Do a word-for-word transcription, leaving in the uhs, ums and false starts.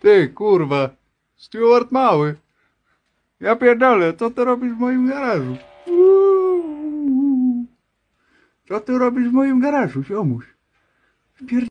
Ty, kurwa. Steward mały. Ja pierdolę, co ty robisz w moim garażu? Uuu. Co ty robisz w moim garażu, ziomuś? Pier...